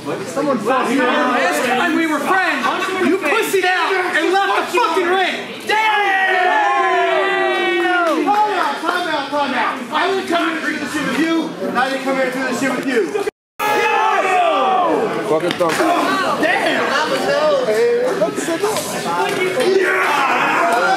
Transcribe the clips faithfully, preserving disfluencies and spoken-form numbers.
Someone fucked me. Last time we were friends, you pussied out and left the fucking ring. Damn! Time out, time out, time out. I didn't come here to do this shit with you, and I didn't come here to do this shit with you. Fucking thumb. Oh, damn! That was hell. Hey, what's the door? Yeah!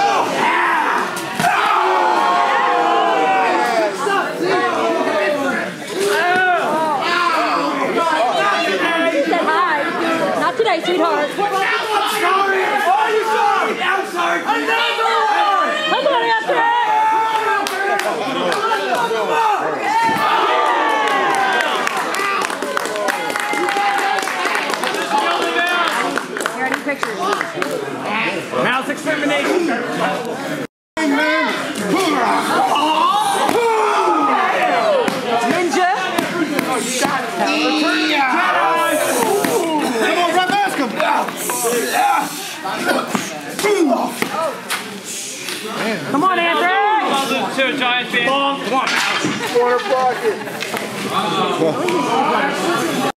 Not today, sweetheart. I'm sorry! Oh, you sorry! I'm sorry! I'm sorry! Come on, AnThraxx! Pictures. Mouse extermination. Ninja. Return your Jedi. Come on, Red Mask him. Come on, AnThraxx. Welcome to a giant fan. Come on, Mouse. Corner pocket.